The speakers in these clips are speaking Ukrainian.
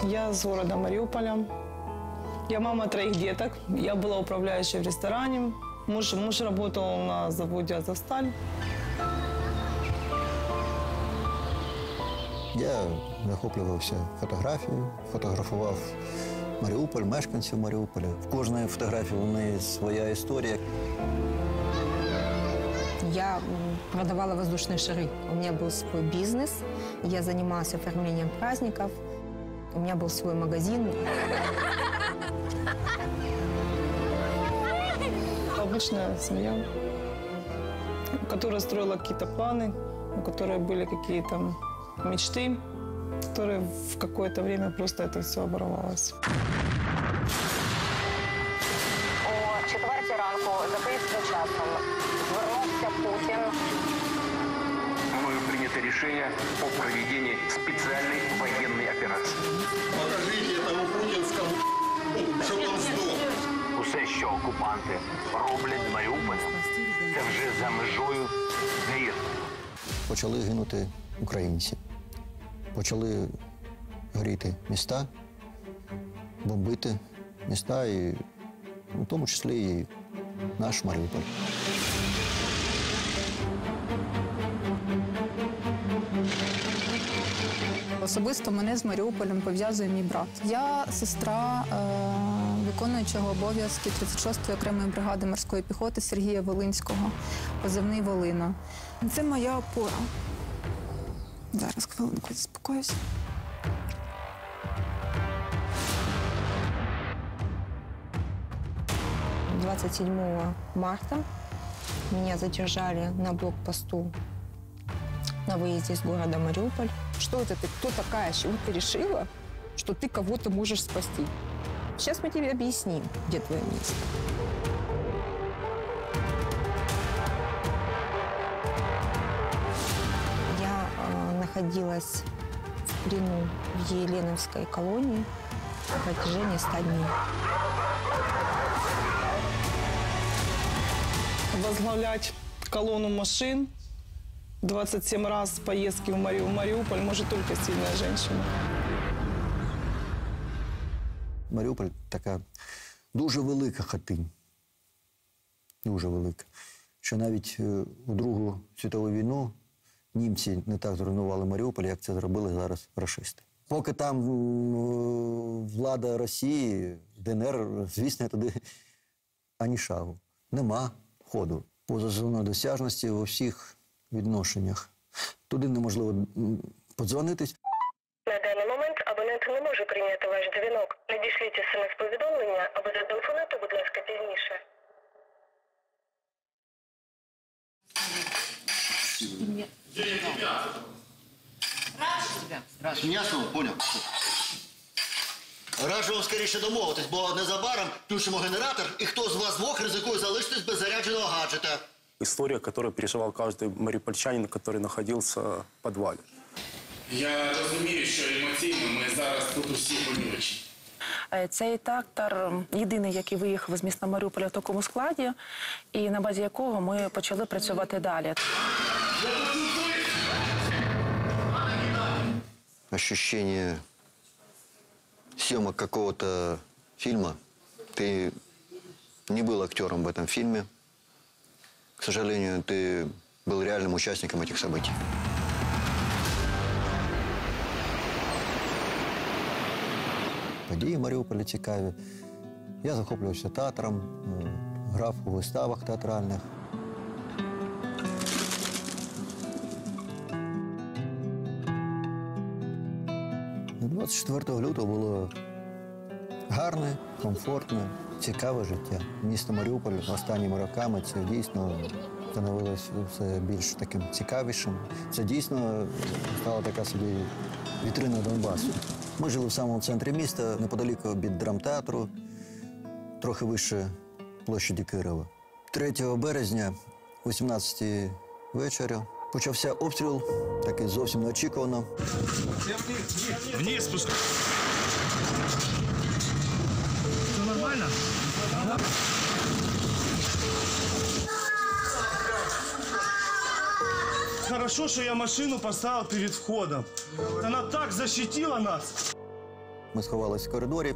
Я с города Мариуполя. Я мама 3 деток. Я была управляющей в ресторане. Муж работал на заводе «Азовсталь». Я захоплювався фотографією, фотографував Маріуполь, мешканців Маріуполя. В кожної фотографії у неї своя історія. Я продавала воздушные шары. У меня был свой бизнес. Я занималась оформлением праздников. У меня был свой магазин. Обычная семья, которая строила какие-то планы, у которой были какие-то мечты, которые в какое-то время просто это все оборвалось. О 4 ранку за київським часом звернувся Путін. Мною принято решение о проведении специальной военной операции. Покажите этому путинскому, щоб он здох. Усе, що окупанти роблять з Маріуполем, це вже за межою гріх. Почали гинути українці. Почали горіти міста, бомбити міста, і в тому числі і наш Маріуполь. Особисто мене з Маріуполем пов'язує мій брат. Я сестра виконуючого обов'язки 36-ї окремої бригади морської піхоти Сергія Волинського, позивний «Волина». Це моя опора. Зараз хвилинку заспокоюсь. — 27 марта меня задержали на блокпосту на выезде из города Мариуполь. Что это ты? Кто такая? С чего ты решила, что ты кого-то можешь спасти? Сейчас мы тебе объясним, где твое место. Я находилась в плену в Еленовской колонии на протяжении 100 дней. Возглавлять колонну машин 27 раз поездки в Мариуполь может только сильная женщина. Маріуполь така дуже велика хатинь. Дуже велика. Що навіть у Другу світову війну німці не так зруйнували Маріуполь, як це зробили зараз рашисти. Поки там влада Росії, ДНР, звісно, туди ані шагу. Нема ходу. Поза зоною досяжності у всіх відношеннях. Туди неможливо подзвонитись. На даний момент абонент не може прийняти ваш дзвінок. Надішліть смс-повідомлення або зателефонуйте, будь ласка, пізніше. Ясно, понял. Раджу вам скоріше домовитись, бо незабаром включимо генератор, і хто з вас двох ризикує залишитись без зарядженого гаджета. История, которую переживал каждый маріупольчанин, который находился в подвале. Я розумію, що емоційно ми зараз тут усі болючі. Цей трактор єдиний, який виїхав з міста Маріуполя в такому складі, і на базі якого ми почали працювати далі. Ощущение съемок какого-то фильма. Ты не был актером в этом фильме. К сожалению, ты был реальным участником этих событий. Події в Маріуполі цікаві. Я захоплювався театром, грав у виставах театральних. Ну, 24 лютого було гарне, комфортне, цікаве життя. Місто Маріуполь останніми роками це дійсно становилось все більш таким цікавішим. Це дійсно стала така собі вітрина Донбасу. Ми жили в самому центрі міста, неподалік від драмтеатру, трохи вище площаді Кирова. 3 березня, о 18-й вечора, почався обстріл, такий зовсім неочікувано. Вниз спускай. Все нормально? Ага. Хорошо, что я машину поставил перед входом. Она так защитила нас. Ми сховалися в коридорі.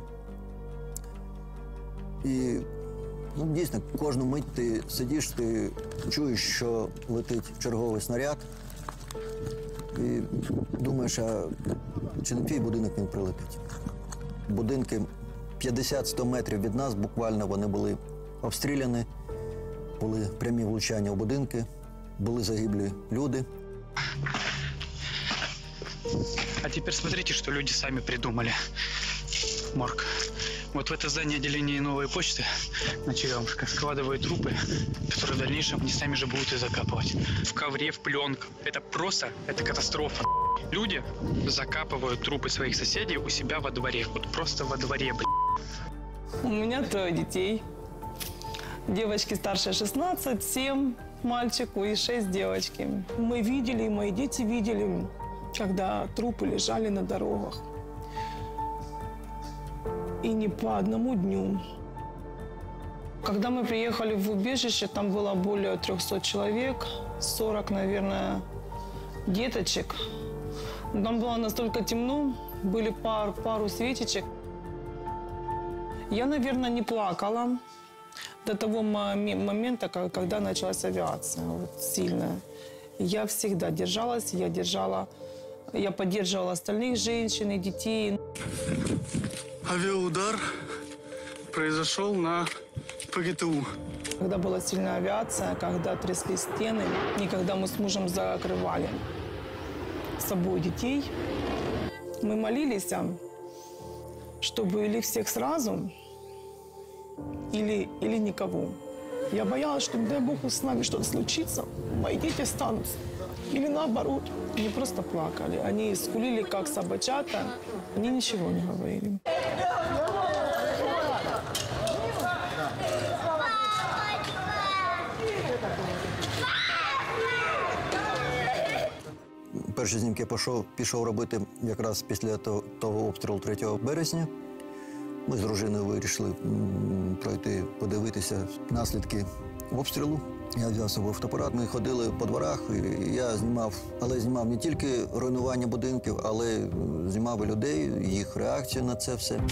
І дійсно, кожну мить ти сидиш, ти чуєш, що летить черговий снаряд. І думаєш, а чи не твій будинок він прилетить? Будинки 50-100 метрів від нас, буквально вони були обстріляні, були прямі влучання у будинки, були загиблі люди. А теперь смотрите, что люди сами придумали. Марк, вот в это здание отделения Новой почты на Черемушка складывают трупы, которые в дальнейшем они сами же будут и закапывать. В ковре, в пленках. Это катастрофа. Люди закапывают трупы своих соседей у себя во дворе. Вот просто во дворе, У меня 3 детей. Девочки старше 16, 7 мальчику и 6 девочки. Мы видели, мои дети видели, когда трупы лежали на дорогах. И не по одному дню. Когда мы приехали в убежище, там было более 300 человек, 40, наверное, деточек. Там было настолько темно, были пару свечечек. Я, наверное, не плакала до того момента, когда началась авиация, вот, сильная. Я всегда держалась, я поддерживала остальных женщин и детей. Авиаудар произошел на ПГТУ. Когда была сильная авиация, когда трясли стены, и когда мы с мужем закрывали с собой детей, мы молились, чтобы или всех сразу, или никого. Я боялась, что, дай Бог, с нами что-то случится, мои дети останутся. Или наоборот. Они просто плакали. Они скулили, как собачата. Они ничего не говорили. Перші знімки пішов робити якраз після того обстрілу 3 березня. Ми з дружиною вирішили пройти, подивитися наслідки обстрілу. Я взяв з собою фотоапарат, ми ходили по дворах, і я знімав, але знімав не тільки руйнування будинків, але знімав і людей, їх реакцію на це все.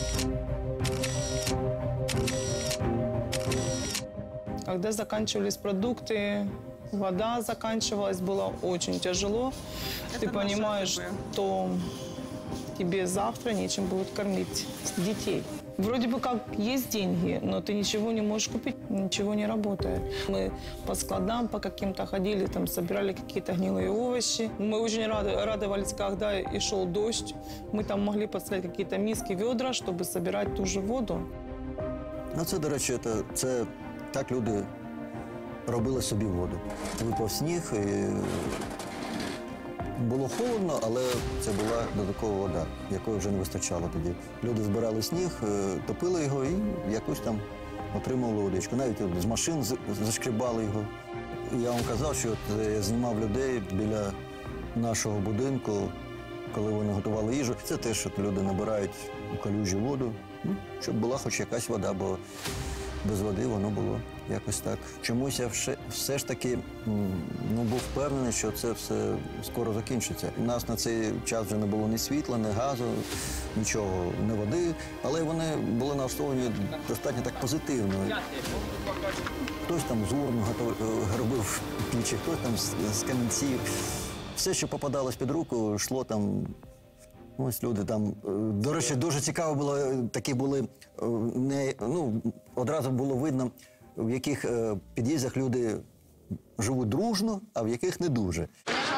Когда заканчивались продукты, вода заканчивалась, было очень тяжело. Ты понимаешь, что тебе завтра нечем будет кормить детей. Вроде бы как есть деньги, но ты ничего не можешь купить, ничего не работает. Мы по складам, по каким-то ходили, там собирали какие-то гнилые овощи. Мы очень радовались, когда и шел дождь. Мы там могли поставить какие-то миски, ведра, чтобы собирать ту же воду. Ну, це, до речі, це так люди робили собі воду. Випав сніг, і було холодно, але це була додаткова вода, якої вже не вистачало тоді. Люди збирали сніг, топили його і якусь там отримували водичку. Навіть з машин зашкрібали його. Я вам казав, що я знімав людей біля нашого будинку, коли вони готували їжу. Це те, що люди набирають у калюжі воду, щоб була хоч якась вода, бо без води воно було якось так. Чомусь я все ж таки був впевнений, що це все скоро закінчиться. У нас на цей час вже не було ні світла, ні газу, нічого, ні води, але вони були налаштовані достатньо так позитивно. Хтось там з урн робив пічі, хтось там з камінців. Все, що попадалось під руку, йшло там. Ось люди там, до речі, дуже цікаво було, такі були, одразу було видно, в яких під'їздах люди живуть дружно, а в яких не дуже.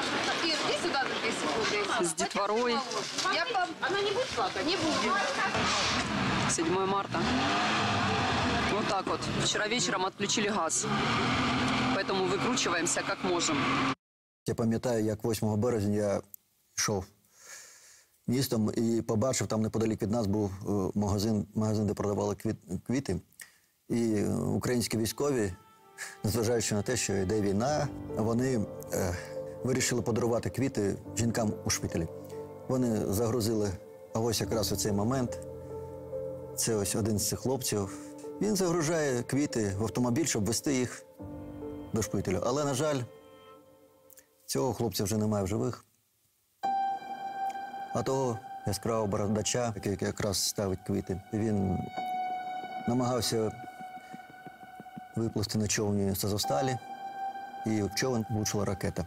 С детворой. Она не будет плакать? Не будет. 7 марта. Вот так вот. Вчера вечером отключили газ. Поэтому выкручиваемся как можем. Я пам'ятаю, як 8 березня я йшов містом і побачив, там неподалік від нас був магазин, де продавали квіти. І українські військові, незважаючи на те, що йде війна, вони вирішили подарувати квіти жінкам у шпиталі. Вони загрузили, а ось якраз у цей момент, це ось один з цих хлопців, він загружає квіти в автомобіль, щоб везти їх до шпиталю. Але, на жаль, цього хлопця вже немає в живих. А того яскравого бородача, який якраз ставить квіти. Він намагався виплисти на човні з Азовсталі, і в човен влучила ракета.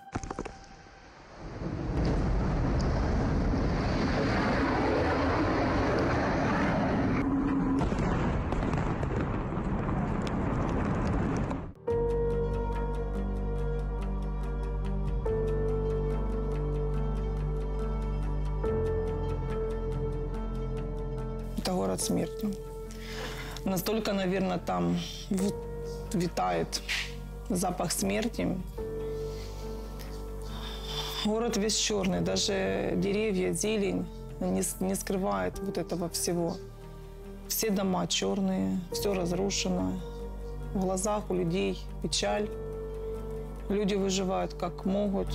Это город смерти. Настолько, наверное, там витает запах смерти. Город весь черный, даже деревья, зелень не скрывает вот этого всего. Все дома черные, все разрушено. В глазах у людей печаль. Люди выживают как могут.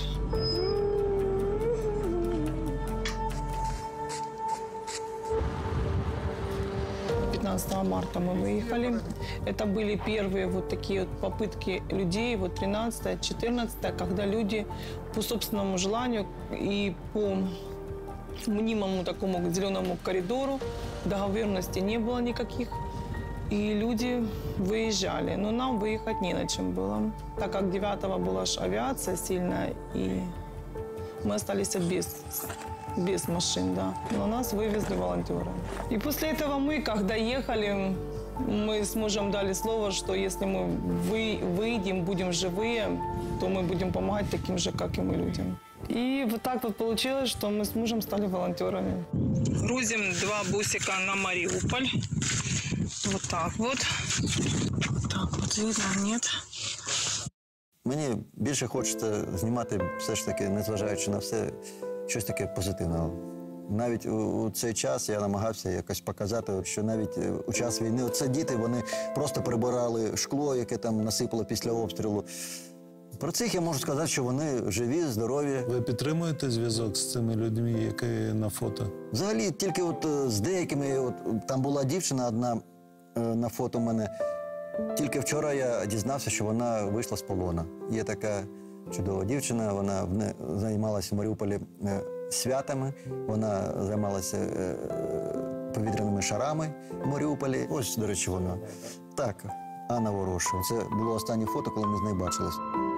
15 марта мы выехали. Это были первые вот такие вот попытки людей, вот 13-14, когда люди по собственному желанию и по мнимому такому зеленому коридору, договоренности не было никаких, и люди выезжали. Но нам выехать не на чем было, так как 9-го была ж авиация сильная, и мы остались без машин, да. Но нас вывезли волонтеры. И после этого мы, когда ехали, мы с мужем дали слово, что если мы выйдем, будем живые, то мы будем помогать таким же, как и мы, людям. И вот так вот получилось, что мы с мужем стали волонтерами. Грузим 2 бусика на Мариуполь. Вот так вот. Так вот видно, нет? Мені більше хочеться знімати все ж таки, незважаючи на все, щось таке позитивне. Навіть у цей час я намагався якось показати, що навіть у час війни, оце діти, вони просто прибирали шкло, яке там насипало після обстрілу. Про цих я можу сказати, що вони живі, здорові. Ви підтримуєте зв'язок з цими людьми, які на фото? Взагалі, тільки от з деякими, от, там була дівчина одна на фото в мене. Тільки вчора я дізнався, що вона вийшла з полону. Є така чудова дівчина, вона займалася в Маріуполі святами, вона займалася повітряними шарами в Маріуполі. Ось, до речі, вона. Так, Анна Ворошова. Це було останнє фото, коли ми з нею бачились.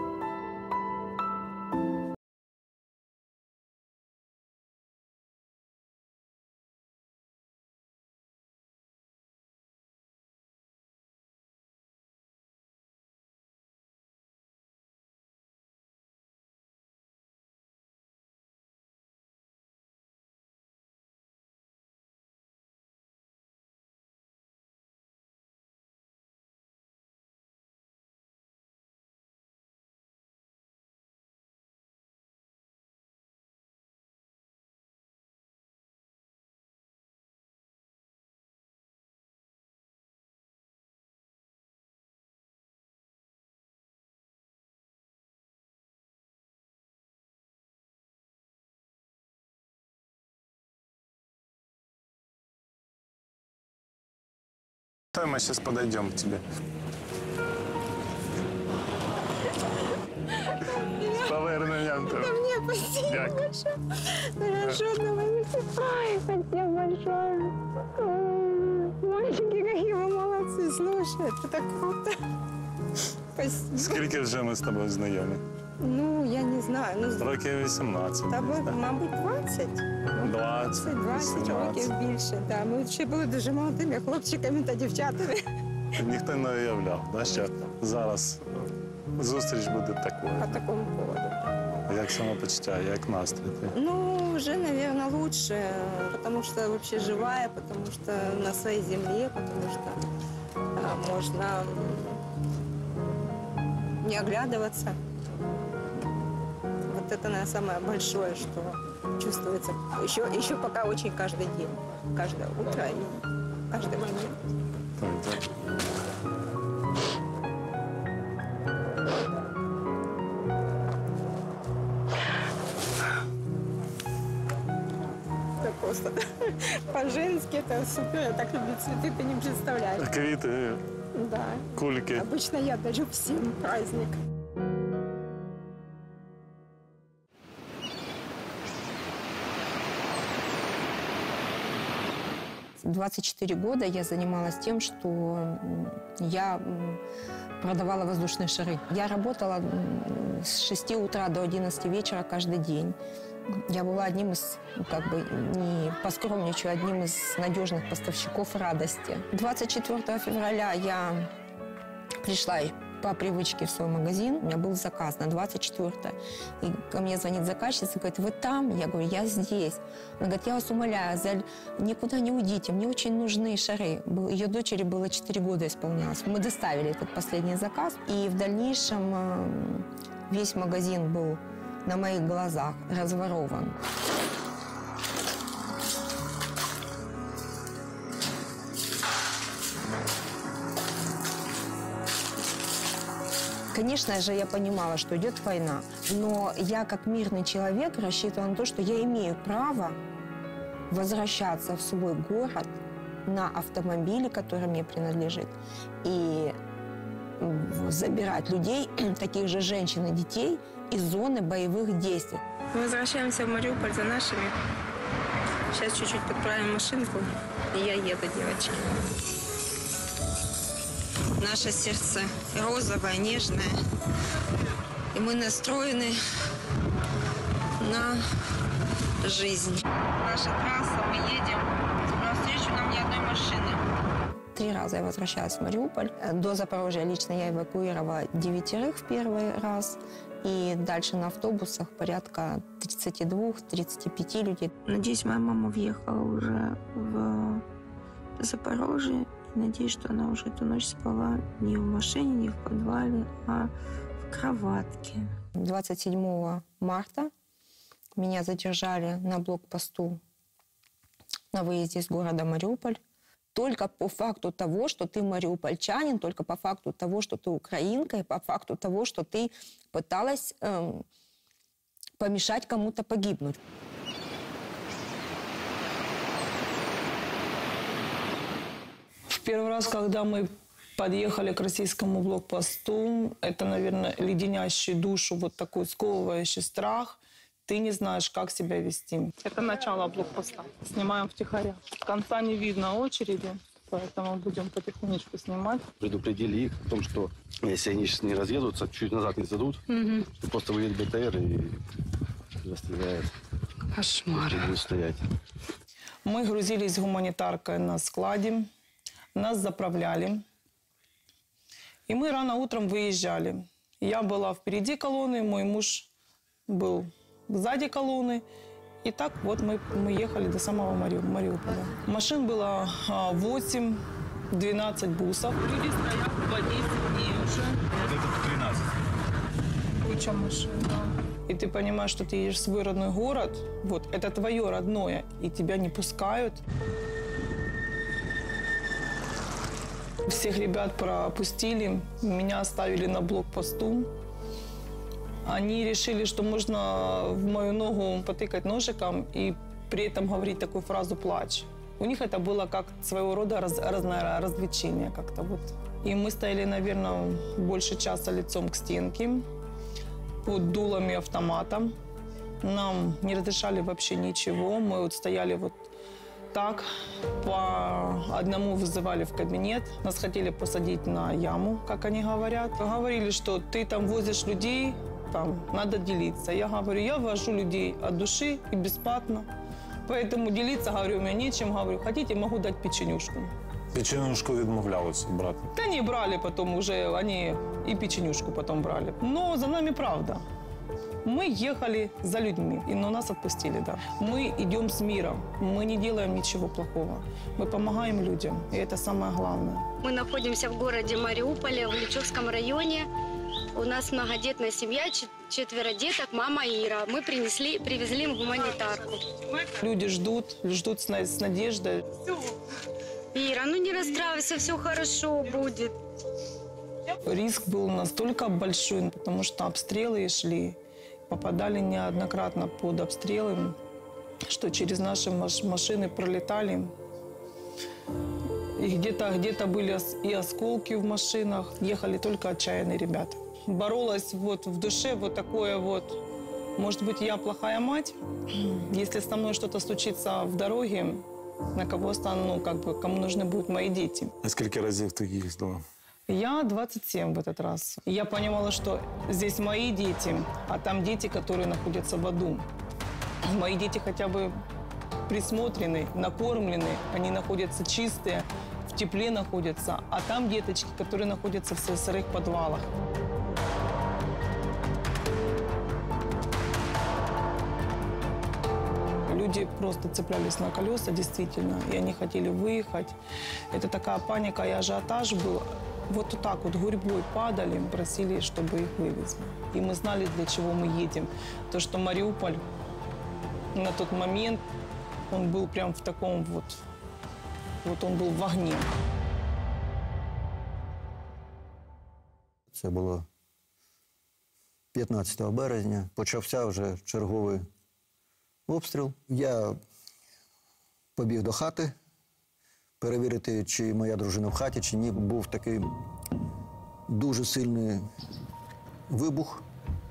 Давай мы сейчас подойдем к тебе. С поверненням тебе. Да мне спасибо большое. Нароженного спасибо большое. Мальчики, какие вы молодцы. Слушай, это так круто. Спасибо. Скільки вже ми з тобою знайомі? Ну, я не знаю. Ну, Років 18. Та мабуть, 20. 20 років більше. Да. Ми ще були дуже молодими хлопчиками та дівчатами. Ніхто не уявляв, що зараз зустріч буде такою. По такому поводу. Як самопочуття, як настрій? Ну, уже, наверное, лучше, потому что вообще живая, потому что на своей земле, потому что можно не оглядываться. Вот это, наверное, самое большое, что чувствуется еще пока очень каждый день, каждое утро и каждый момент. Это просто по-женски, это супер. Я так люблю цветы, ты не представляешь. Квіти, Да. кульки. Обычно я дарю всем праздник. 24 года я занималась тем, что я продавала воздушные шары. Я работала с 6 утра до 11 вечера каждый день. Я была одним из, не поскромничаю, одним из надежных поставщиков радости. 24 февраля я пришла по привычке в свой магазин. У меня был заказ на 24-е. И ко мне звонит заказчица, говорит, вы там? Я говорю, я здесь. Она говорит, я вас умоляю, никуда не уйдите, мне очень нужны шары. Ее дочери было 4 года исполнялось. Мы доставили этот последний заказ. И в дальнейшем весь магазин был на моих глазах разворован. Конечно же, я понимала, что идет война, но я, как мирный человек, рассчитывала на то, что я имею право возвращаться в свой город на автомобиле, который мне принадлежит, и забирать людей, таких же женщин и детей, из зоны боевых действий. Мы возвращаемся в Мариуполь за нашими. Сейчас чуть-чуть подправим машинку, и я еду, девочки. Наше сердце розовое, нежное. И мы настроены на жизнь. Наша трасса, мы едем. Навстречу нам ни одной машины. 3 раза я возвращалась в Мариуполь. До Запорожья лично я эвакуировала 9 в первый раз. И дальше на автобусах порядка 32-35 людей. Надеюсь, моя мама въехала уже в Запорожье. Надеюсь, что она уже эту ночь спала не в машине, не в подвале, а в кроватке. 27 марта меня задержали на блокпосту на выезде из города Мариуполь. Только по факту того, что ты мариупольчанин, только по факту того, что ты украинка, и по факту того, что ты пыталась помешать кому-то погибнуть. В первый раз, когда мы подъехали к российскому блокпосту, это, наверное, леденящий душу, вот такой сковывающий страх. Ты не знаешь, как себя вести. Это начало блокпоста. Снимаем втихаря. Конца не видно очереди, поэтому будем потихонечку снимать. Предупредили их о том, что если они сейчас не разъедутся, чуть назад не сдадут, то просто выйдет БТР и расстреляют. Кошмар. Будут стоять. Мы грузились гуманитаркой на складе, нас заправляли. И мы рано утром выезжали. Я была впереди колонны, мой муж был сзади колонны. И так вот мы ехали до самого Мариуполя. Машин было 8-12 бусов. Люди стоят по 10 дней уже. Вот это 13. Куча машин, да. И ты понимаешь, что ты едешь в свой родной город, вот, это твое родное, и тебя не пускают. Всех ребят пропустили, меня оставили на блокпосту. Они решили, что можно в мою ногу потыкать ножиком и при этом говорить такую фразу «плачь». У них это было как своего рода развлечение как-то вот. И мы стояли, наверное, больше часа лицом к стенке, под дулами автомата. Нам не разрешали вообще ничего. Мы вот стояли вот так, по одному вызывали в кабинет. Нас хотели посадить на яму, как они говорят. Говорили, что ты там возишь людей, там надо делиться. Я говорю, я вожу людей от души и бесплатно. Поэтому делиться, говорю, у меня нечем. Говорю, хотите, могу дать печенюшку. Печенюшку відмовлялися брати? Да не брали потом уже, они и печенюшку потом брали. Но за нами правда. Мы ехали за людьми, но нас отпустили, да. Мы идем с миром, мы не делаем ничего плохого. Мы помогаем людям, и это самое главное. Мы находимся в городе Мариуполе, в Личевском районе. У нас многодетная семья, 4 деток, мама Ира. Мы привезли им гуманитарку. Люди ждут с надеждой. Ира, ну не расстраивайся, все хорошо будет. Риск был настолько большой, потому что обстрелы шли. Попадали неоднократно под обстрелы, что через наши машины пролетали. И где-то были и осколки в машинах. Ехали только отчаянные ребята. Боролась вот в душе вот такое вот. Может быть, я плохая мать? Если со мной что-то случится в дороге, на кого стану, ну, как бы, кому нужны будут мои дети. А скільки разів ти їздила? Я 27 в этот раз. И я понимала, что здесь мои дети, а там дети, которые находятся в аду. Мои дети хотя бы присмотрены, накормлены, они находятся чистые, в тепле находятся, а там деточки, которые находятся в сырых подвалах. Люди просто цеплялись на колеса, действительно, и они хотели выехать. Это такая паника и ажиотаж был. Вот так вот гурьбой падали, просили, чтобы их вывезли. И мы знали, для чего мы едем. То, что Мариуполь на тот момент, он был прям в таком вот он был в огне. Це було 15 березня. Почався вже черговий обстріл. Я побіг до хати, перевірити, чи моя дружина в хаті, чи ні. Був такий дуже сильний вибух,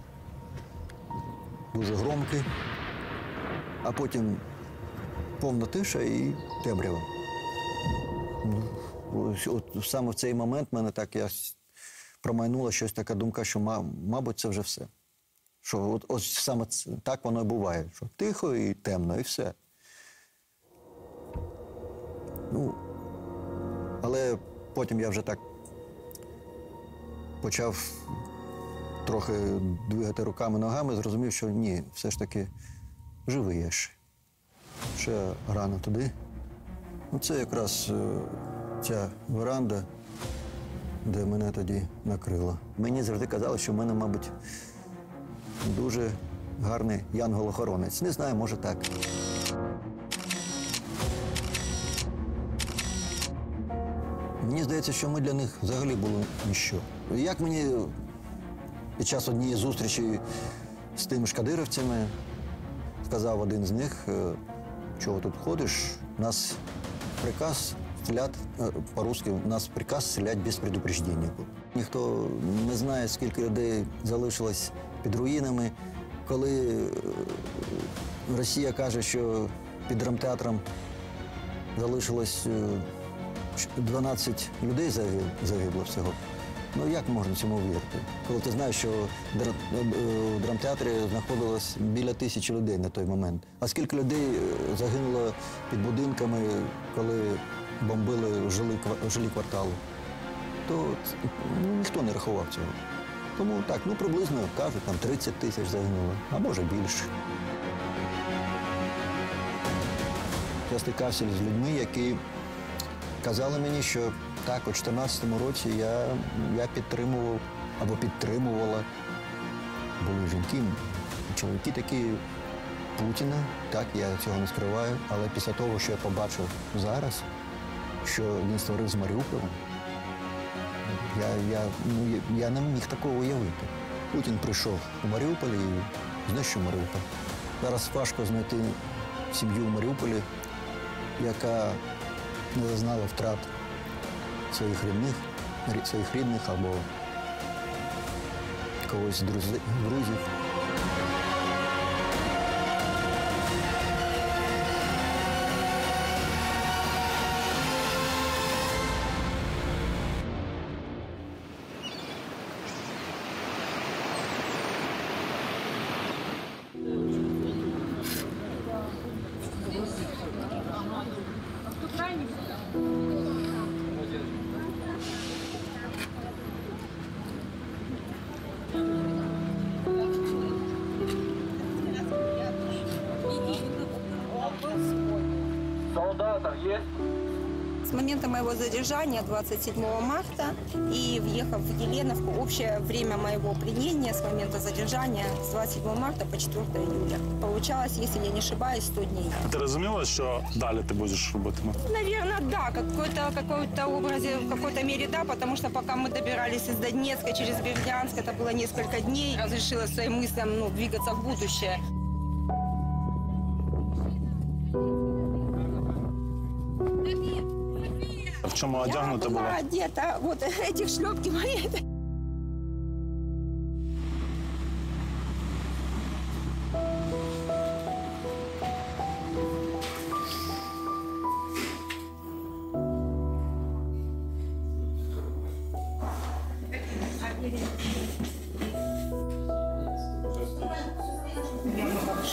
дуже громкий, а потім повна тиша і темрява. От саме в цей момент мене так промайнула щось така думка, що, мабуть, це вже все. Що от саме так воно і буває, що тихо і темно, і все. Ну, але потім я вже так почав трохи двигати руками-ногами, зрозумів, що ні, все ж таки живий я ще рано туди. Ну, це якраз ця веранда, де мене тоді накрило. Мені завжди казали, що в мене, мабуть, дуже гарний янгол-охоронець. Не знаю, може так. Мені здається, що ми для них взагалі були ніщо. Як мені під час однієї зустрічі з тими ж кадирівцями сказав один з них, чого тут ходиш, у нас приказ стріляти, по-русски, у нас приказ стріляти без предупреждения. Ніхто не знає, скільки людей залишилось під руїнами. Коли Росія каже, що під драмтеатром залишилось 12 людей загибло всього. Ну, як можна цьому вірити? Коли ти знаєш, що в драмтеатрі знаходилось біля 1000 людей на той момент. А скільки людей загинуло під будинками, коли бомбили жилі квартали, то ніхто не рахував цього. Тому так, ну приблизно, кажуть, там 30 тисяч загинуло, а може більше. Я стикався з людьми, які казали мені, що так, у 2014 році я підтримував або підтримувала, були жінки, чоловіки такі Путіна, так, я цього не скриваю, але після того, що я побачив зараз, що він створив з Маріуполем, я не міг такого уявити. Путін прийшов у Маріуполь і знищив Маріуполь. Зараз важко знайти сім'ю в Маріуполі, яка не зазнала втрат своїх рідних або когось з друзів. С момента моего задержания 27 марта и въехав в Еленовку, общее время моего пленения с момента задержания с 27 марта по 4 июля. Получалось, если я не ошибаюсь, 100 дней. Ти розуміла, що далі ти будеш робити? Наверное, да, в какой-то мере да, потому что пока мы добирались из Донецка через Бердянск, это было несколько дней, разрешила своим мыслям двигаться в будущее. В чому одягнута була? Я была одета, вот эти шлепки мои.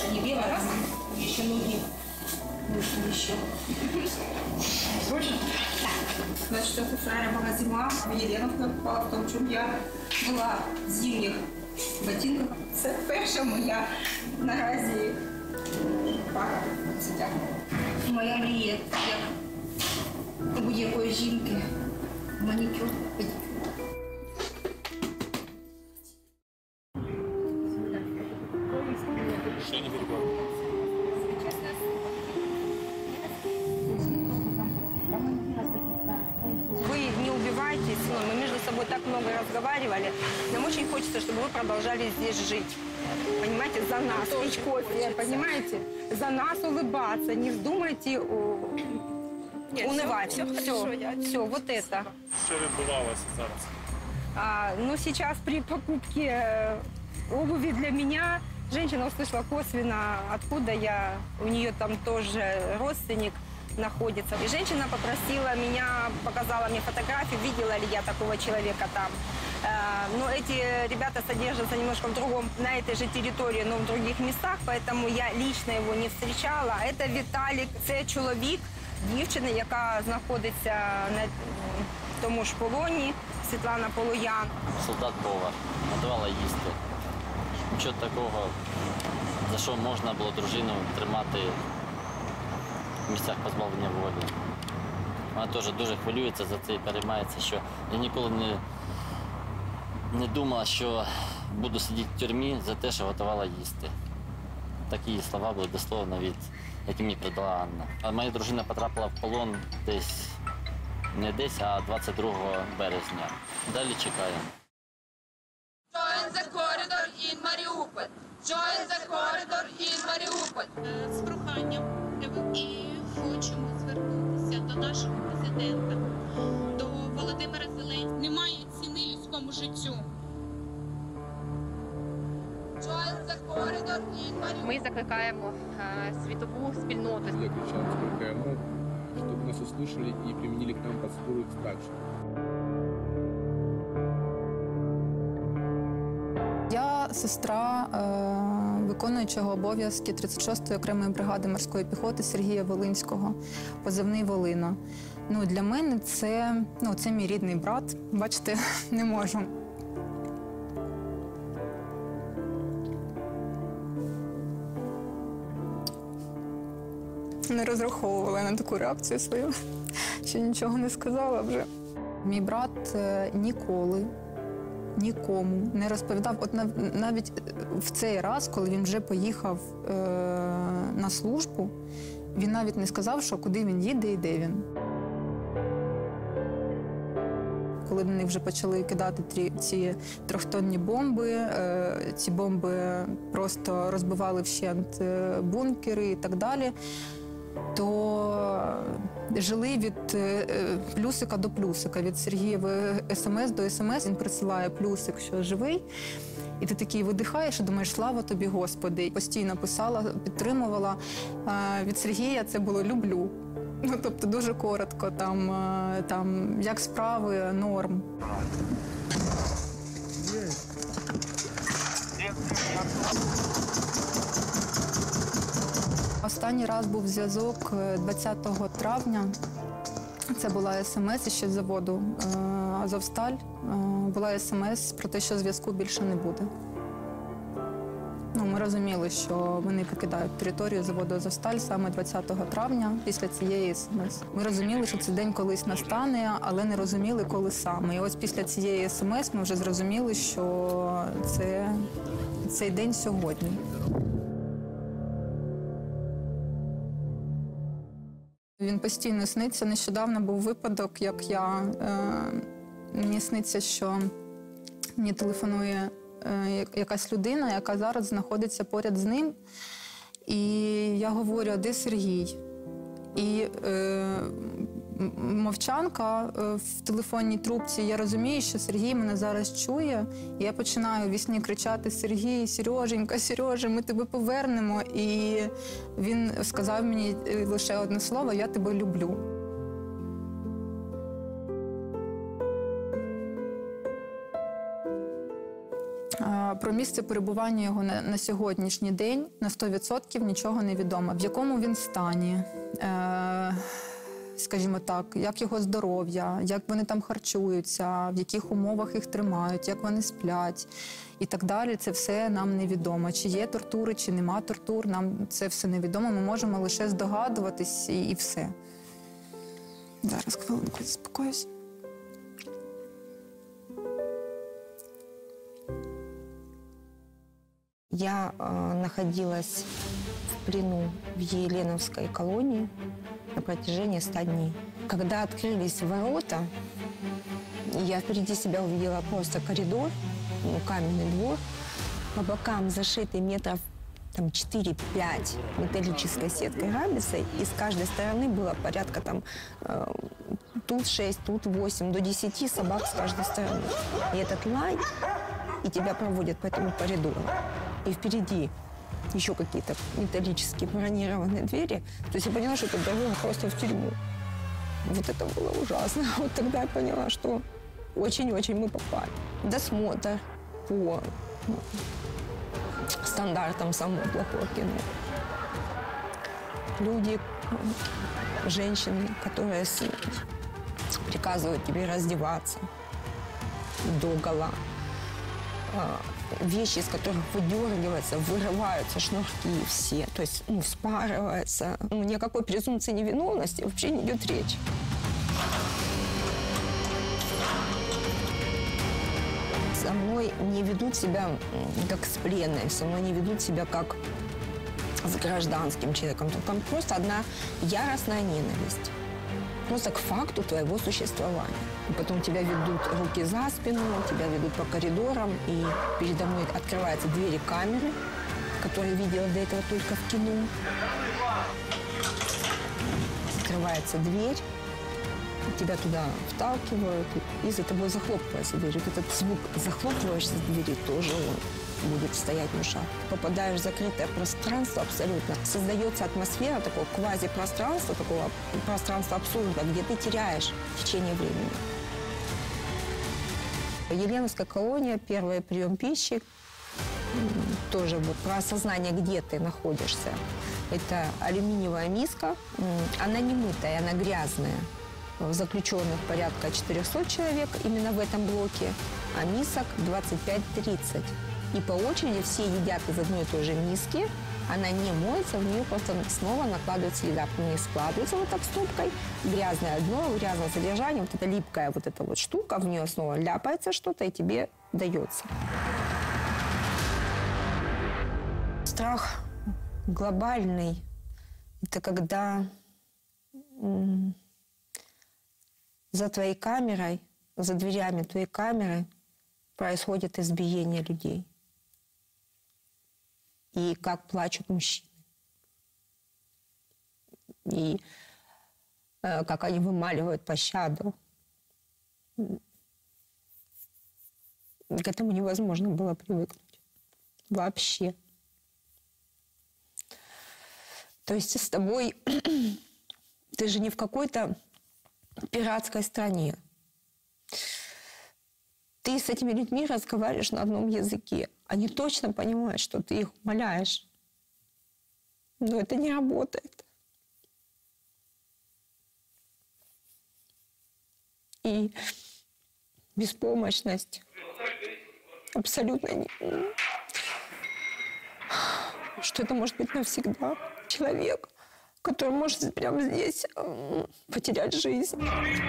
Не белый, раз. Еще ноги. Еще. Срочно? Да. 24 февраля была зима, Еленовка попала в том, чем я была в зимних ботинках. Це перша моя наразі пара. Моя мрія, як у будь-якої жінки, манікюр, педикюр. Что не перебор? Вы не убивайтесь, мы между собой так много разговаривали. Нам очень хочется, чтобы вы продолжали здесь жить. Понимаете, за нас пить кофе, понимаете? За нас улыбаться, не вздумайте унывать. Все, вот это. Що відбувалося зараз? Ну, сейчас при покупке обуви для меня женщина услышала косвенно, откуда я. У нее там тоже родственник находится. И женщина попросила меня, показала мне фотографию, видела ли я такого человека там. Но эти ребята содержатся немножко в другом, на этой же территории, но в других местах, поэтому я лично его не встречала. Это Виталик, це чоловік дівчини, яка знаходиться на тому ж полоні, Світлана Полоян. Солдат-повар, готувала їсти. Нічого такого, за що можна було дружину тримати в місцях позбавлення волі. Вона теж дуже хвилюється за це і переймається, що я ніколи не думала, що буду сидіти в тюрмі за те, що готувала їсти. Такі слова були дословно які мені передала Анна. А моя дружина потрапила в полон десь, не десь, а 22 березня. Далі чекаємо. Join the corridor in Mariupol. Join the corridor in Mariupol. З проханням і хочемо звернутися до нашого президента, до Володимира Зеленського. Немає ціни людському життю. Join the corridor in Mariupol. Ми закликаємо світову спільноту. Я кричал, сколько я мог, чтобы нас услышали и применили к нам процедуру экстракции. Я сестра виконуючого обов'язки 36-ї окремої бригади морської піхоти Сергія Волинського, позивний Волина. Для мене це мій рідний брат. Бачите, не можу. Не розраховувала на таку реакцію свою, що нічого не сказала вже. Мій брат нікому не розповідав. От навіть в цей раз, коли він вже поїхав на службу, він навіть не сказав, що куди він їде і де він. Коли вони вже почали кидати ці трьохтонні бомби, ці бомби просто розбивали вщент бункери і так далі, то жили від плюсика до плюсика, від Сергієвої смс до смс. Він присилає плюсик, що живий, і ти такий видихаєш і думаєш, слава тобі, Господи. Постійно писала, підтримувала. Від Сергія це було «люблю». Тобто дуже коротко, там як справи, норм. Останній раз був зв'язок 20 травня. Це була смс ще з заводу «Азовсталь». Була смс про те, що зв'язку більше не буде. Ми розуміли, що вони покидають територію заводу «Азовсталь» саме 20 травня після цієї смс. Ми розуміли, що цей день колись настане, але не розуміли, коли саме. І ось після цієї смс ми вже зрозуміли, що цей день сьогодні. Він постійно сниться. Нещодавно був випадок, як мені сниться, що мені телефонує якась людина, яка зараз знаходиться поряд з ним. І я говорю, а де Сергій? І мовчанка в телефонній трубці. Я розумію, що Сергій мене зараз чує. І я починаю у вісні кричати: Сергій, Сереженька, Сережа, ми тебе повернемо. І він сказав мені лише одне слово: я тебе люблю. Про місце перебування його на сьогоднішній день на 100% нічого не відомо. В якому він стані, скажімо так, як його здоров'я, як вони там харчуються, в яких умовах їх тримають, як вони сплять і так далі. Це все нам невідомо. Чи є тортури, чи нема тортур, нам це все невідомо. Ми можемо лише здогадуватись і все. Зараз, хвилинку, заспокоюсь. Я находилась в плену в Еленовской колонии на протяжении 100 дней. Когда открылись ворота, я впереди себя увидела просто коридор, каменный двор, по бокам зашитый метров 4-5 металлической сеткой рабица, и с каждой стороны было порядка тут 6, тут 8, до 10 собак с каждой стороны. И этот лай, и тебя проводят по этому коридору. И впереди еще какие-то металлические бронированные двери. То есть я поняла, что это дорога просто в тюрьму. Вот это было ужасно. Вот тогда я поняла, что очень-очень мы попали. Досмотр по стандартам самого плохого кино. Люди, женщины, которые приказывают тебе раздеваться догола. Вещи, из которых выдергиваются, вырываются шнурки все, то есть вспарывается. Ни о какой презумпции невиновности вообще не идет речь. Со мной не ведут себя как с пленной, со мной не ведут себя как с гражданским человеком. Там просто одна яростная ненависть. Просто к факту твоего существования. И потом тебя ведут руки за спину, тебя ведут по коридорам, и передо мной открываются двери камеры, которые я видела до этого только в кино. Открывается дверь, тебя туда вталкивают, и за тобой захлопывается дверь. Вот этот звук захлопываешься двери тоже будет стоять в ушах. Попадаешь в закрытое пространство абсолютно. Создается атмосфера такого квазипространства, такого пространства абсурда, где ты теряешь течение времени. Еленовская колония, первый прием пищи, тоже вот про осознание, где ты находишься. Это алюминиевая миска, она не мытая, она грязная. Заключенных порядка 400 человек именно в этом блоке, а мисок 25-30. И по очереди все едят из одной и той же миски, она не моется, в нее просто снова накладывается еда. Не складывается вот так стопкой, грязное дно, грязное содержание, вот эта липкая вот эта вот штука, в нее снова ляпается что-то и тебе дается. Страх глобальный – это когда за твоей камерой, за дверями твоей камеры происходит избиение людей. И как плачут мужчины. И как они вымаливают пощаду. К этому невозможно было привыкнуть. Вообще. То есть с тобой... Ты же не в какой-то пиратской стране. Ты с этими людьми разговариваешь на одном языке. Они точно понимают, что ты их умоляешь. Но это не работает. И беспомощность абсолютно не... Что это может быть навсегда. Человек, который может прямо здесь потерять жизнь.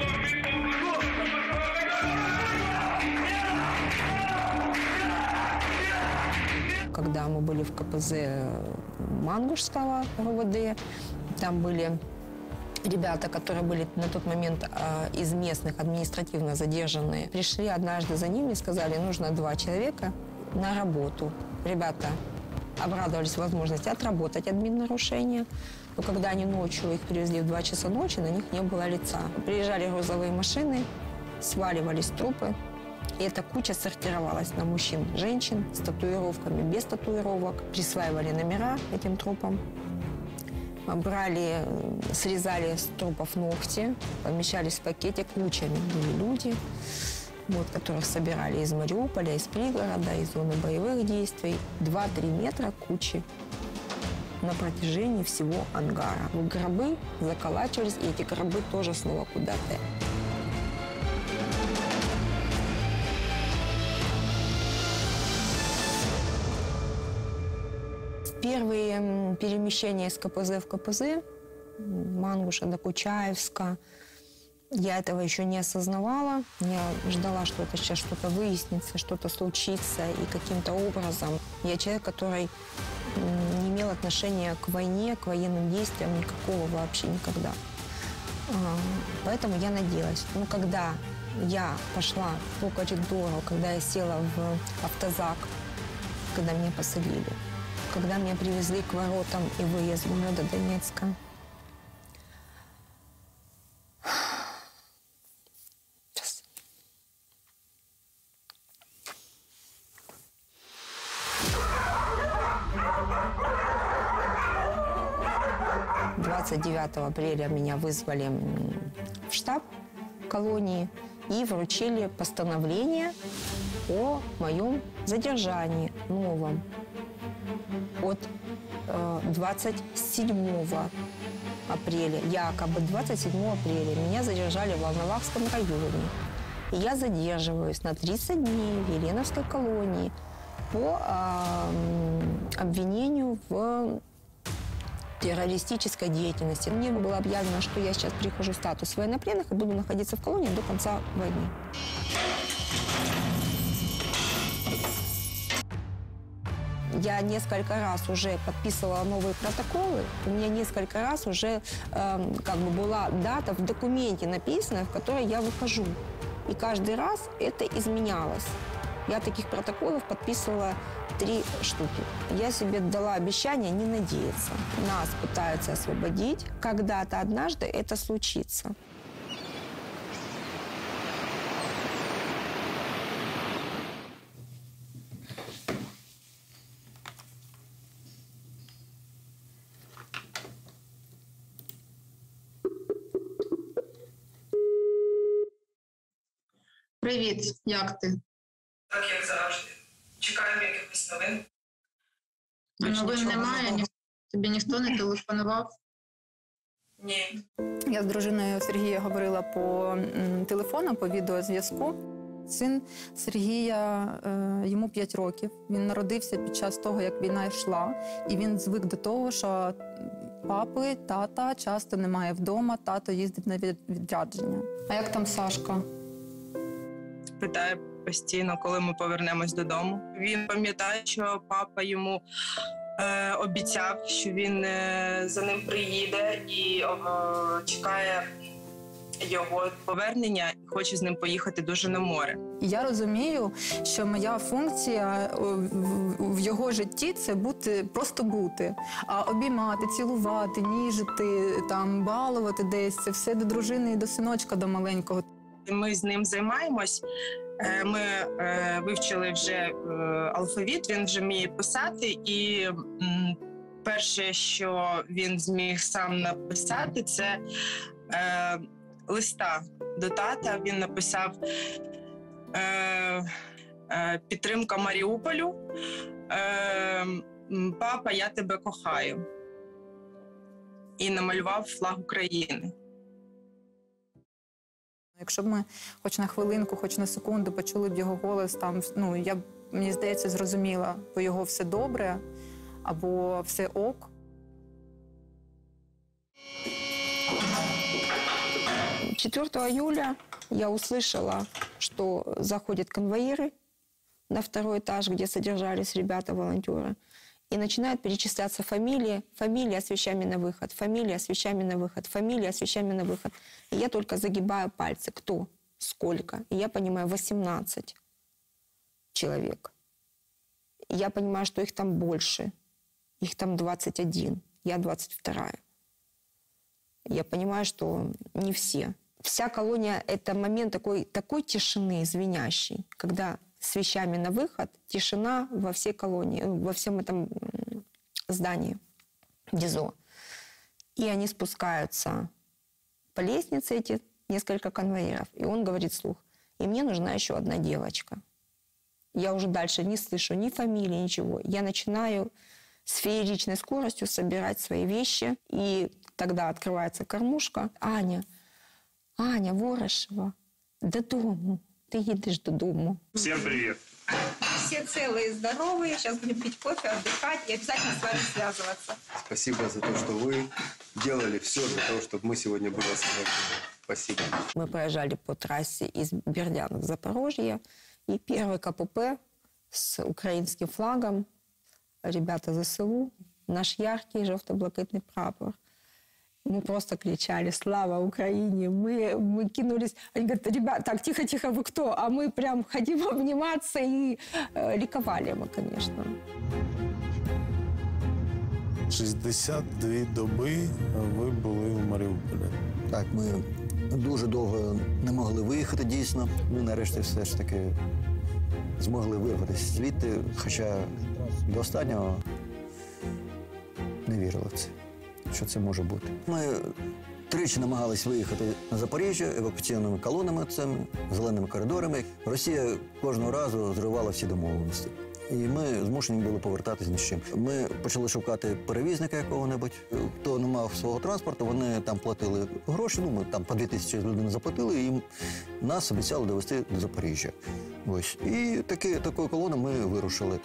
Когда мы были в КПЗ Мангушского РОВД, там были ребята, которые были на тот момент из местных административно задержанные. Пришли однажды за ними и сказали, нужно 2 человека на работу. Ребята обрадовались возможности отработать админнарушения. Но когда они ночью, их привезли в 2 часа ночи, на них не было лица. Приезжали грузовые машины, сваливались трупы. И эта куча сортировалась на мужчин, женщин, с татуировками, без татуировок. Присваивали номера этим трупам. Брали, срезали с трупов ногти, помещались в пакете, кучами были люди. вот, которых собирали из Мариуполя, из пригорода, из зоны боевых действий. 2-3 метра кучи на протяжении всего ангара. Гробы заколачивались, и эти гробы тоже снова куда-то. Первые перемещения из КПЗ в КПЗ, Мангуша до Кучаевска, я этого еще не осознавала. Я ждала, что это сейчас что-то выяснится, что-то случится, и каким-то образом. Я человек, который не имел отношения к войне, к военным действиям никакого вообще никогда. Поэтому я надеялась. Но когда я пошла по коридору, когда я села в автозак, когда меня посадили, когда меня привезли к воротам и выезд города Донецка, сейчас. 29 апреля меня вызвали в штаб колонии и вручили постановление о моем задержании новом. От 27 апреля, якобы 27 апреля, меня задержали в Волновахском районе. И я задерживаюсь на 30 дней в Еленовской колонии по обвинению в террористической деятельности. Мне было объявлено, что я сейчас прихожу в статус военнопленных и буду находиться в колонии до конца войны. Я несколько раз уже подписывала новые протоколы. У меня несколько раз уже была дата в документе написанная, в которой я выхожу. И каждый раз это изменялось. Я таких протоколов подписывала 3 штуки. Я себе дала обещание не надеяться. Нас пытаются освободить. Когда-то однажды это случится. Привіт, як ти? Так, як завжди. Чекаємо якихось новин. Новин немає? Тобі ніхто не телефонував? Ні. Я з дружиною Сергія говорила по телефону, по відеозв'язку. Син Сергія, йому 5 років. Він народився під час того, як війна йшла. І він звик до того, що папи, тата часто немає вдома, тато їздить на відрядження. А як там Сашка? Питає постійно, коли ми повернемось додому. Він пам'ятає, що папа йому обіцяв, що він за ним приїде і чекає його повернення і хоче з ним поїхати дуже на море. Я розумію, що моя функція в його житті – це просто бути. А обіймати, цілувати, ніжити, балувати десь – це все до дружини і до синочка, до маленького. Ми з ним займаємось. Ми вивчили вже алфавіт, він вже вміє писати. І перше, що він зміг сам написати, це листа до тата. Він написав «Підтримка Маріуполю. Папа, я тебе кохаю». І намалював флаг України. Якщо б ми хоч на хвилинку, хоч на секунду почули б його голос, я б, мені здається, зрозуміла, бо його все добре, або все ок. — 4 июля я услышала, что заходят конвоиры на 2-й этаж, где содержались ребята-волонтеры, и начинают перечисляться фамилии, фамилия с вещами на выход, фамилия с вещами на выход, фамилия с вещами на выход. И я только загибаю пальцы, кто, сколько. И я понимаю, 18 человек. И я понимаю, что их там больше, их там 21, я 22. Я понимаю, что не все. Вся колония – это момент такой тишины звенящей, когда с вещами на выход, тишина во всей колонии, во всем этом здании ДИЗО. И они спускаются по лестнице, эти несколько конвоиров, и он говорит вслух: И мне нужна еще одна девочка. Я уже дальше не слышу ни фамилии, ничего. Я начинаю с фееричной скоростью собирать свои вещи. И тогда открывается кормушка. Аня Ворошева, додому. Ты едешь додому. Всем привет. Все целые и здоровые. Сейчас будем пить кофе, отдыхать и обязательно с вами связываться. Спасибо за то, что вы делали все для того, чтобы мы сегодня были освобождены. Спасибо. Мы проезжали по трассе из Бердянок в Запорожье. И первый КПП с украинским флагом. Ребята ЗСУ. Наш яркий жовто-блакитный прапор. Мы просто кричали «Слава Украине!». Мы кинулись. Они говорят: ребята, так, тихо-тихо, вы кто? А мы прям хотим обниматься и ликовали мы, конечно. 62 доби ви були в Маріуполі. Так, ми дуже довго не могли виїхати, дійсно. Ми нарешті все ж таки змогли вирватися звідти, хоча до останнього не вірили в це, що це може бути. Ми тричі намагались виїхати на Запоріжжя евакуаційними колонами, цими зеленими коридорами. Росія кожного разу зривала всі домовленості. І ми змушені були повертатись ні з чим. Ми почали шукати перевізника якого-небудь. Хто не мав свого транспорту, вони там платили гроші, ми там по 2000 людини заплатили, і нас обіцяли довести до Запоріжжя. Ось. І такою колоною ми вирушили.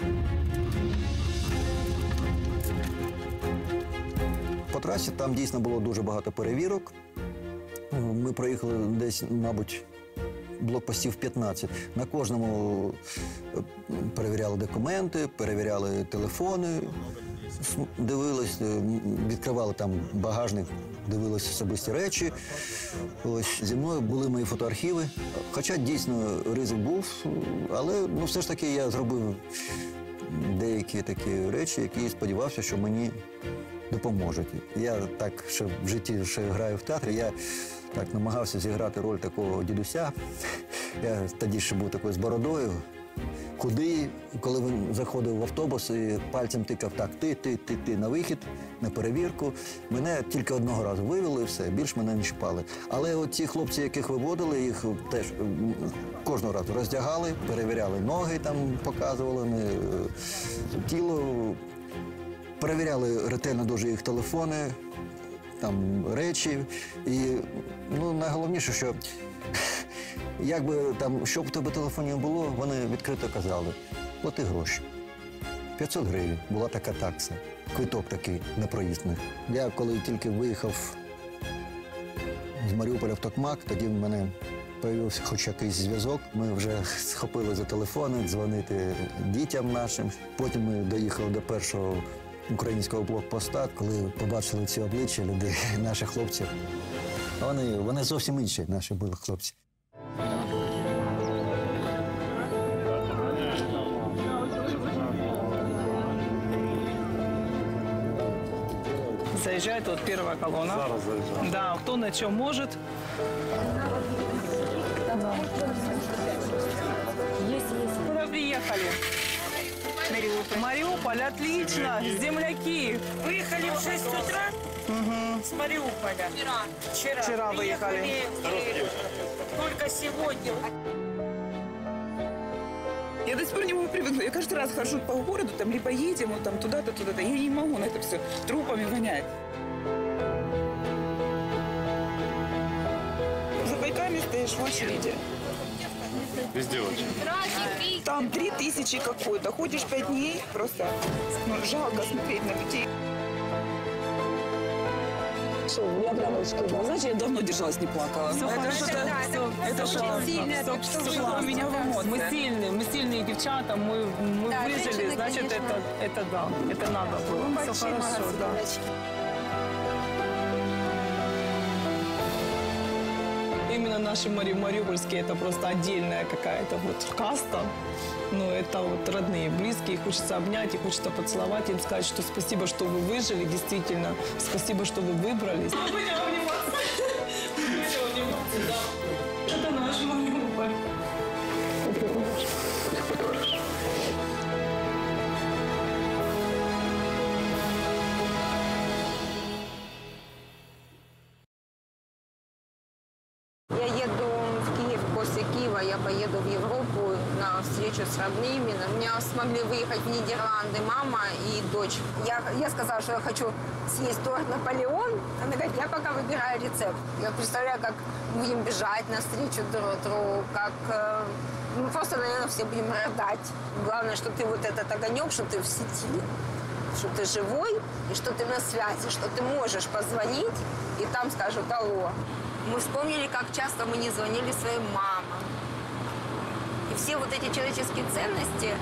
По трасі там дійсно було дуже багато перевірок. Ми проїхали десь, мабуть, блокпостів 15. На кожному перевіряли документи, перевіряли телефони, дивились, відкривали там багажник, дивились особисті речі. Ось зі мною були мої фотоархіви. Хоча дійсно ризик був, але все ж таки я зробив деякі такі речі, які сподівався, що мені допоможуть. Я так, що в житті ще граю в театрі, я так намагався зіграти роль такого дідуся. Я тоді ще був такою з бородою, худий. Коли він заходив в автобус і пальцем тикав: так, ти на вихід, на перевірку. Мене тільки одного разу вивели і все, більш мене не чіпали. Але от ті хлопці, яких виводили, їх теж кожного разу роздягали, перевіряли ноги, там показували, тіло. Перевіряли ретельно дуже їх телефони, там речі. І найголовніше, що якби там, що б в тебе в телефоні було, вони відкрито казали: плати гроші. 500 гривень була така такса, квиток такий на проїзд. Я коли тільки виїхав з Маріуполя в Токмак, тоді в мене з'явився хоч якийсь зв'язок. Ми вже схопили за телефони, дзвонити дітям нашим. Потім ми доїхали до першого українського блокпоста, коли побачили ці обличчя людей, наших хлопців. Вони зовсім інші, наші були хлопці. Заезжает вот первая колонна. Зараз заїжджає. Да, кто на чем может. Куда приехали? Мариуполь, отлично. Земляки. Выехали в 6 утра с Мариуполя. Вчера выехали. Только сегодня. Я до сих пор не могу привыкнуть. Я каждый раз хожу по городу, там либо едем, вот там туда-то, туда-то. Я не могу на это все трупами вонять. За пайками стоишь в очереди. Везде очередь. Там 3000 какой-то. Ходишь 5 дней, просто жалко смотреть на людей. Знаете, я давно держалась, не плакала. Это что у меня в эмоциях. Мы сильные девчата, мы выжили, значит, это да, это надо было. Все хорошо, да. Именно наши мариупольские, это просто отдельная какая-то вот каста. Но это вот родные, близкие. Хочется обнять, и хочется поцеловать, им сказать, что спасибо, что вы выжили, действительно. Спасибо, что вы выбрались. Мы будем обниматься. Мы будем обниматься, да. Это наш Мариуполь. Я еду в Киев после Киева, я поеду поеду в Европу на встречу с родными. У меня смогли выехать в Нидерланды мама и дочь. Я сказала, что я хочу съесть торт «Наполеон». Она говорит, я пока выбираю рецепт. Я представляю, как будем бежать навстречу друг другу, как мы просто, наверное, все будем рыдать. Главное, что ты вот этот огонек, что ты в сети, что ты живой и что ты на связи, что ты можешь позвонить и там скажут «Алло». Мы вспомнили, как часто мы не звонили своим мамам. И все вот эти человеческие ценности.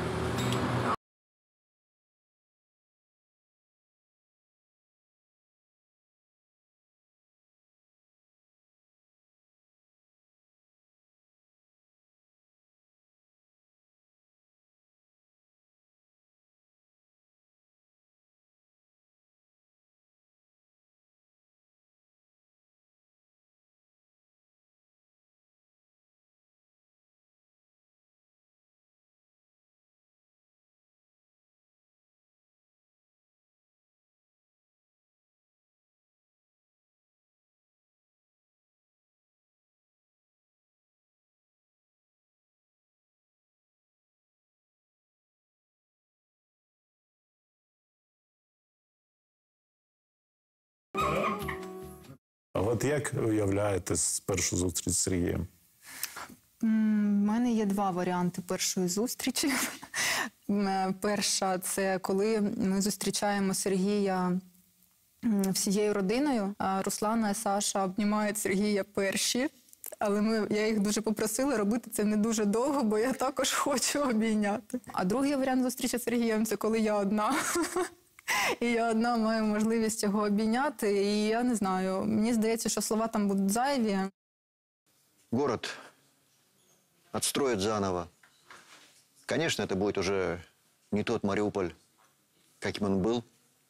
А от як уявляєте першу зустріч з Сергієм? У мене є два варіанти першої зустрічі. Перша – це коли ми зустрічаємо Сергія всією родиною. Руслана і Саша обнімають Сергія перші. Але я їх дуже попросила робити це не дуже довго, бо я також хочу обійняти. А другий варіант зустрічі з Сергієм – це коли я одна. І я одна маю можливість його обійняти. І я не знаю, мені здається, що слова там будуть зайві. Город отстроят заново. Конечно, это будет уже не тот Мариуполь, каким он был.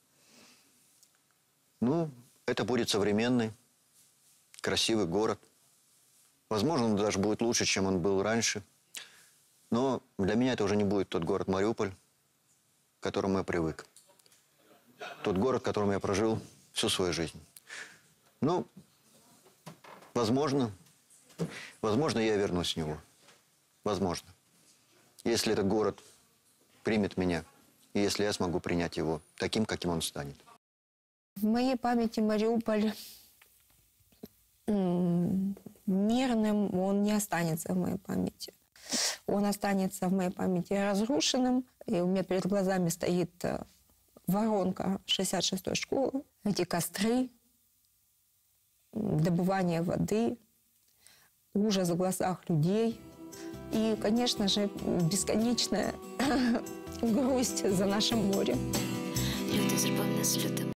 Ну, это будет современный, красивый город. Возможно, он даже будет лучше, чем он был раньше. Но для меня это уже не будет тот город Мариуполь, к которому я привык. Тот город, в котором я прожил всю свою жизнь. Ну, возможно, я вернусь в него. Возможно. Если этот город примет меня, и если я смогу принять его таким, каким он станет. В моей памяти Мариуполь мирным, он не останется в моей памяти. Он останется в моей памяти разрушенным. И у меня перед глазами стоит воронка 66-й школы, эти костры, добывание воды, ужас в глазах людей и, конечно же, бесконечная грусть за нашим морем. Люди зробили нас лютими.